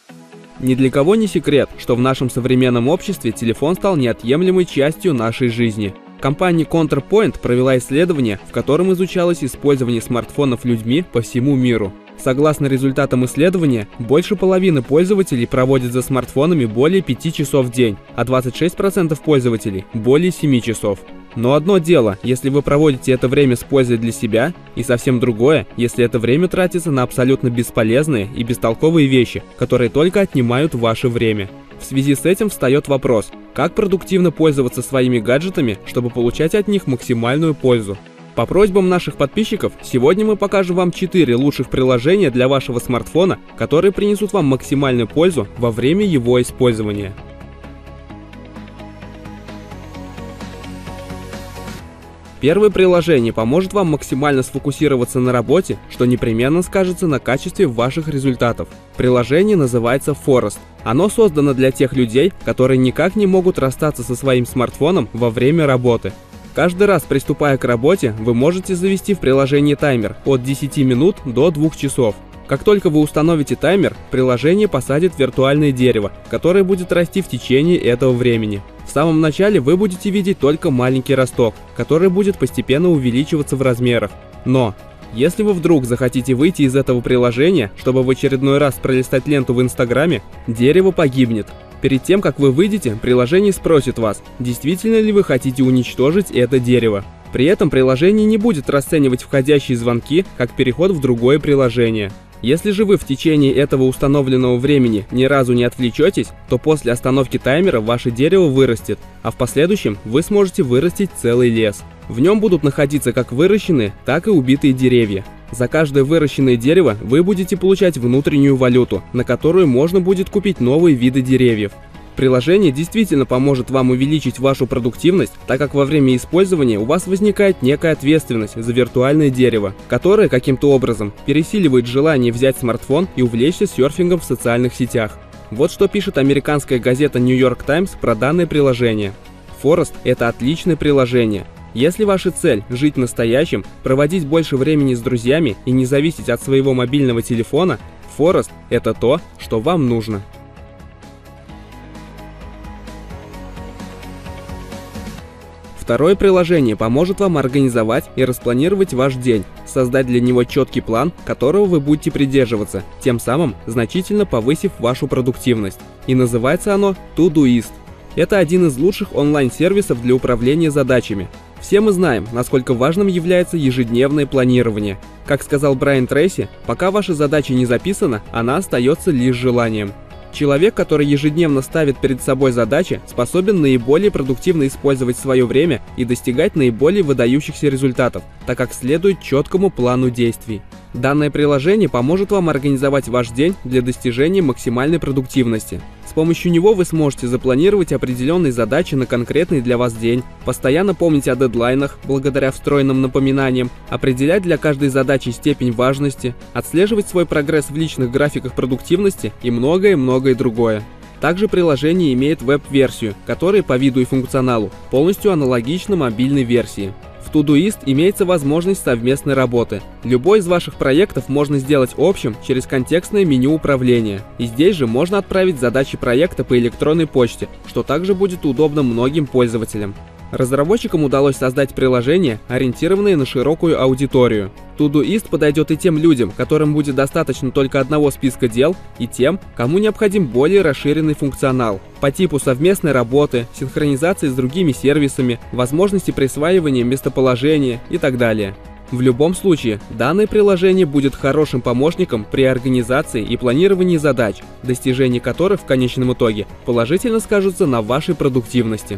Ни для кого не секрет, что в нашем современном обществе телефон стал неотъемлемой частью нашей жизни. Компания Counterpoint провела исследование, в котором изучалось использование смартфонов людьми по всему миру. Согласно результатам исследования, больше половины пользователей проводят за смартфонами более 5 часов в день, а 26% пользователей – более 7 часов. Но одно дело, если вы проводите это время с пользой для себя, и совсем другое, если это время тратится на абсолютно бесполезные и бестолковые вещи, которые только отнимают ваше время. В связи с этим встает вопрос, как продуктивно пользоваться своими гаджетами, чтобы получать от них максимальную пользу. По просьбам наших подписчиков, сегодня мы покажем вам 4 лучших приложения для вашего смартфона, которые принесут вам максимальную пользу во время его использования. Первое приложение поможет вам максимально сфокусироваться на работе, что непременно скажется на качестве ваших результатов. Приложение называется Forest. Оно создано для тех людей, которые никак не могут расстаться со своим смартфоном во время работы. Каждый раз, приступая к работе, вы можете завести в приложении таймер от 10 минут до 2 часов. Как только вы установите таймер, приложение посадит виртуальное дерево, которое будет расти в течение этого времени. В самом начале вы будете видеть только маленький росток, который будет постепенно увеличиваться в размерах. Но если вы вдруг захотите выйти из этого приложения, чтобы в очередной раз пролистать ленту в Инстаграме, дерево погибнет. Перед тем, как вы выйдете, приложение спросит вас, действительно ли вы хотите уничтожить это дерево. При этом приложение не будет расценивать входящие звонки как переход в другое приложение. Если же вы в течение этого установленного времени ни разу не отвлечетесь, то после остановки таймера ваше дерево вырастет, а в последующем вы сможете вырастить целый лес. В нем будут находиться как выращенные, так и убитые деревья. За каждое выращенное дерево вы будете получать внутреннюю валюту, на которую можно будет купить новые виды деревьев. Приложение действительно поможет вам увеличить вашу продуктивность, так как во время использования у вас возникает некая ответственность за виртуальное дерево, которое каким-то образом пересиливает желание взять смартфон и увлечься серфингом в социальных сетях. Вот что пишет американская газета New York Times про данное приложение. Forest – это отличное приложение. Если ваша цель – жить настоящим, проводить больше времени с друзьями и не зависеть от своего мобильного телефона, Forest – это то, что вам нужно. Второе приложение поможет вам организовать и распланировать ваш день, создать для него четкий план, которого вы будете придерживаться, тем самым значительно повысив вашу продуктивность. И называется оно Todoist. Это один из лучших онлайн-сервисов для управления задачами. Все мы знаем, насколько важным является ежедневное планирование. Как сказал Брайан Трейси, пока ваша задача не записана, она остается лишь желанием. Человек, который ежедневно ставит перед собой задачи, способен наиболее продуктивно использовать свое время и достигать наиболее выдающихся результатов, так как следует четкому плану действий. Данное приложение поможет вам организовать ваш день для достижения максимальной продуктивности. С помощью него вы сможете запланировать определенные задачи на конкретный для вас день, постоянно помнить о дедлайнах благодаря встроенным напоминаниям, определять для каждой задачи степень важности, отслеживать свой прогресс в личных графиках продуктивности и многое-многое другое. Также приложение имеет веб-версию, которая по виду и функционалу полностью аналогична мобильной версии. В Todoist имеется возможность совместной работы. Любой из ваших проектов можно сделать общим через контекстное меню управления. И здесь же можно отправить задачи проекта по электронной почте, что также будет удобно многим пользователям. Разработчикам удалось создать приложение, ориентированное на широкую аудиторию. Todoist подойдет и тем людям, которым будет достаточно только одного списка дел, и тем, кому необходим более расширенный функционал по типу совместной работы, синхронизации с другими сервисами, возможности присваивания местоположения и так далее. В любом случае, данное приложение будет хорошим помощником при организации и планировании задач, достижения которых в конечном итоге положительно скажутся на вашей продуктивности.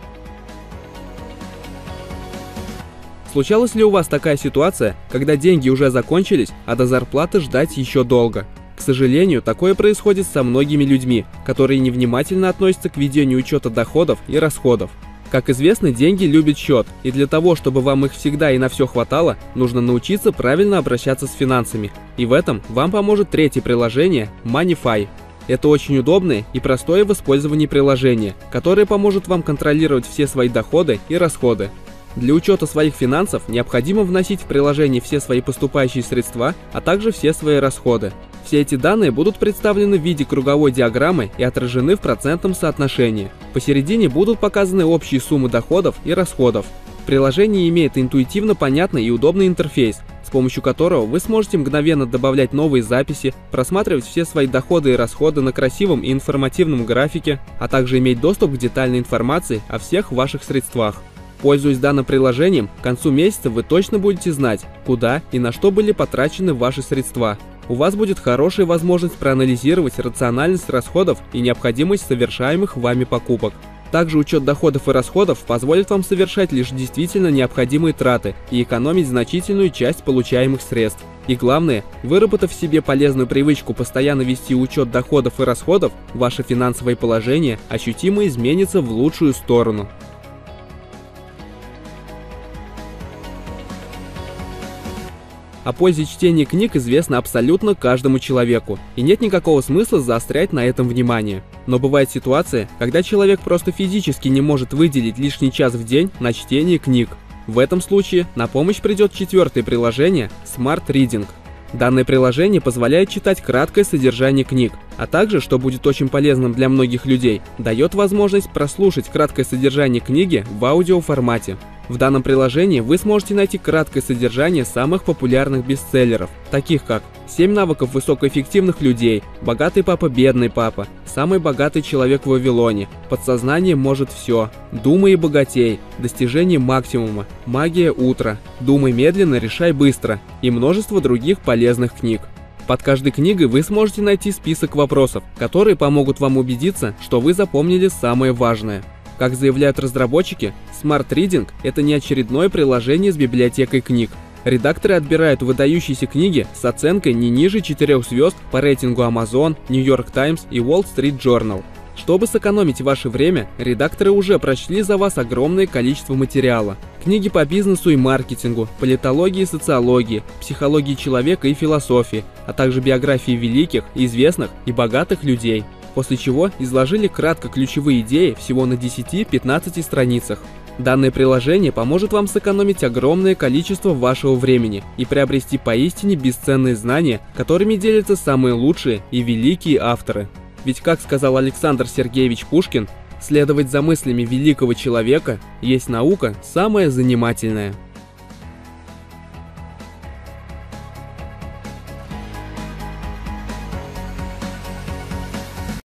Случалась ли у вас такая ситуация, когда деньги уже закончились, а до зарплаты ждать еще долго? К сожалению, такое происходит со многими людьми, которые невнимательно относятся к ведению учета доходов и расходов. Как известно, деньги любят счет, и для того, чтобы вам их всегда и на все хватало, нужно научиться правильно обращаться с финансами. И в этом вам поможет третье приложение Moneyfy. Это очень удобное и простое в использовании приложение, которое поможет вам контролировать все свои доходы и расходы. Для учета своих финансов необходимо вносить в приложение все свои поступающие средства, а также все свои расходы. Все эти данные будут представлены в виде круговой диаграммы и отражены в процентном соотношении. Посередине будут показаны общие суммы доходов и расходов. Приложение имеет интуитивно понятный и удобный интерфейс, с помощью которого вы сможете мгновенно добавлять новые записи, просматривать все свои доходы и расходы на красивом и информативном графике, а также иметь доступ к детальной информации о всех ваших средствах. Пользуясь данным приложением, к концу месяца вы точно будете знать, куда и на что были потрачены ваши средства. У вас будет хорошая возможность проанализировать рациональность расходов и необходимость совершаемых вами покупок. Также учет доходов и расходов позволит вам совершать лишь действительно необходимые траты и экономить значительную часть получаемых средств. И главное, выработав в себе полезную привычку постоянно вести учет доходов и расходов, ваше финансовое положение ощутимо изменится в лучшую сторону. О пользе чтения книг известно абсолютно каждому человеку, и нет никакого смысла заострять на этом внимание. Но бывает ситуация, когда человек просто физически не может выделить лишний час в день на чтение книг. В этом случае на помощь придет четвертое приложение Smart Reading. Данное приложение позволяет читать краткое содержание книг, а также, что будет очень полезным для многих людей, дает возможность прослушать краткое содержание книги в аудиоформате. В данном приложении вы сможете найти краткое содержание самых популярных бестселлеров, таких как «7 навыков высокоэффективных людей», «Богатый папа, бедный папа», «Самый богатый человек в Вавилоне», «Подсознание может все», «Думай и богатей», «Достижение максимума», «Магия утра», «Думай медленно, решай быстро» и множество других полезных книг. Под каждой книгой вы сможете найти список вопросов, которые помогут вам убедиться, что вы запомнили самое важное. Как заявляют разработчики, Smart Reading – это не очередное приложение с библиотекой книг. Редакторы отбирают выдающиеся книги с оценкой не ниже 4 звезд по рейтингу Amazon, New York Times и Wall Street Journal. Чтобы сэкономить ваше время, редакторы уже прочли за вас огромное количество материала. Книги по бизнесу и маркетингу, политологии и социологии, психологии человека и философии, а также биографии великих, известных и богатых людей. После чего изложили кратко ключевые идеи всего на 10-15 страницах. Данное приложение поможет вам сэкономить огромное количество вашего времени и приобрести поистине бесценные знания, которыми делятся самые лучшие и великие авторы. Ведь, как сказал Александр Сергеевич Пушкин, следовать за мыслями великого человека есть наука самая занимательная.